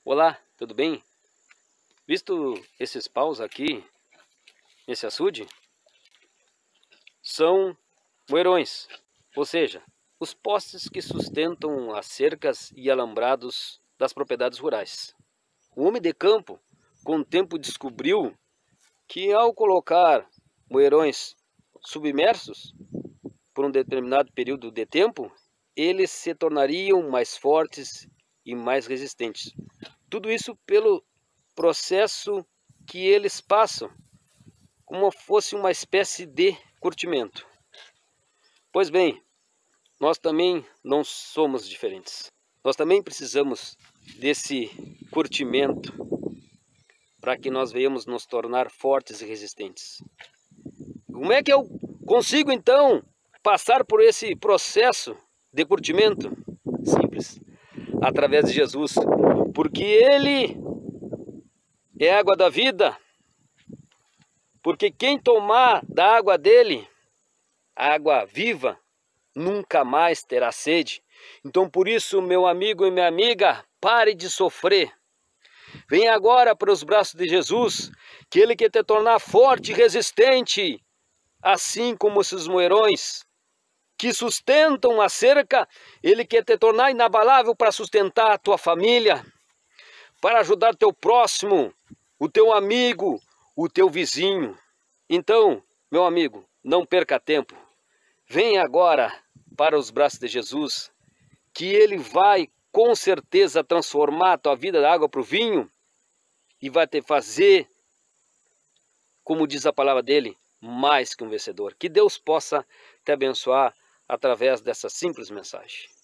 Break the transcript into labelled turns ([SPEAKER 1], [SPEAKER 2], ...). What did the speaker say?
[SPEAKER 1] Olá, tudo bem? Visto esses paus aqui, esse açude, são moerões, ou seja, os postes que sustentam as cercas e alambrados das propriedades rurais. O homem de campo, com o tempo, descobriu que ao colocar moerões submersos por um determinado período de tempo, eles se tornariam mais fortes e mais resistentes. Tudo isso pelo processo que eles passam, como fosse uma espécie de curtimento. Pois bem, nós também não somos diferentes. Nós também precisamos desse curtimento para que nós venhamos nos tornar fortes e resistentes. Como é que eu consigo então passar por esse processo de curtimento? Simples, através de Jesus, porque Ele é a água da vida, porque quem tomar da água dele, água viva, nunca mais terá sede. Então por isso, meu amigo e minha amiga, pare de sofrer. Venha agora para os braços de Jesus, que Ele quer te tornar forte e resistente, assim como esses moerões que sustentam a cerca. Ele quer te tornar inabalável para sustentar a tua família, para ajudar teu próximo, o teu amigo, o teu vizinho. Então, meu amigo, não perca tempo. Venha agora para os braços de Jesus, que Ele vai com certeza transformar a tua vida da água para o vinho e vai te fazer, como diz a palavra dele, mais que um vencedor. Que Deus possa te abençoar através dessa simples mensagem.